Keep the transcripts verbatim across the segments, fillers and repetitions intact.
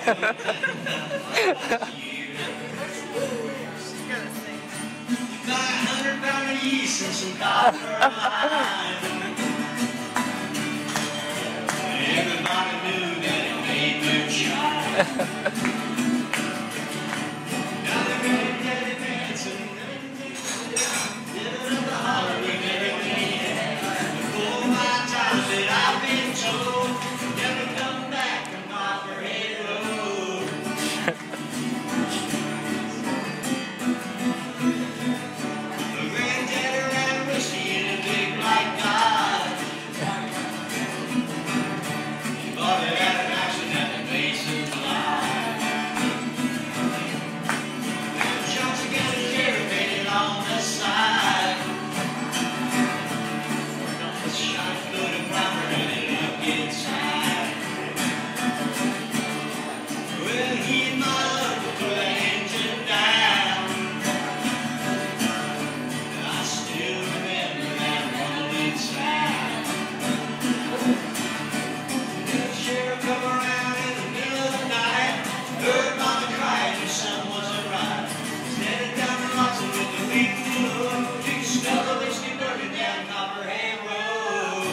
hundred pound of yeast and some Copperhead. Everybody knew that it made good shine. Now they're ready, ready, dancing, living up the holler with everything. Before my times that I've been told, never come back from Copperhead Road. The granddaddy ran whiskey in a big black God. He bought it at an auction at the Mason's line. And Johnson got his carry painted on the side. The shot good and proper and it looked inside. Well, he and my uncle put the engine down. I still remember that rumbling sound. The sheriff come around in the middle of the night, heard mama crying her son wasn't right. Standing down the lots with the big wood, you smell the whiskey burning down Copperhead Road.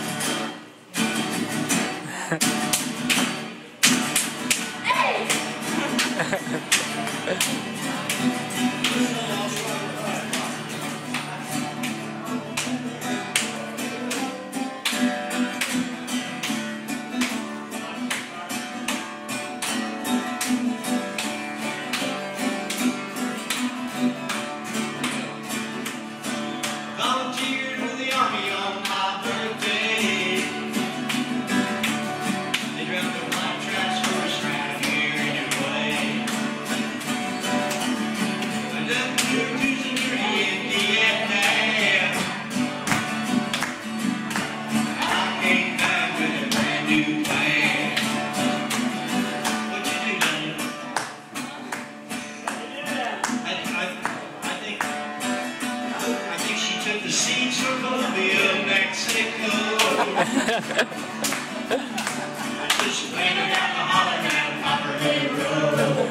Volunteered with the army on my birthday. They dropped the white trash first round here anyway. I left two thousand three in Vietnam. I came back with a brand new plan. What'd you do, Danielle? I, I, I think I think she took the seeds from Colombia, Mexico. So she landed down the holler down Copperhead Road.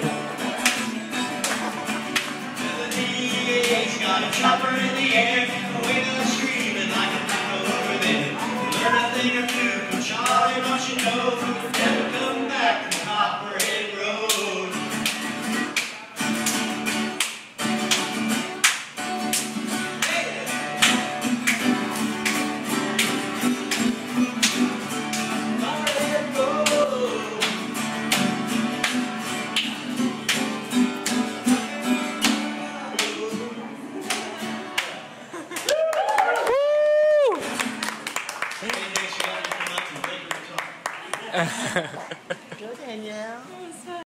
The D A's got a chopper in the air, away to screaming like a taco over there. Learn a thing or two from Charlie, don't you know? Never come back from Copperhead Road. Hey, thanks for having me come up and thank you for talking.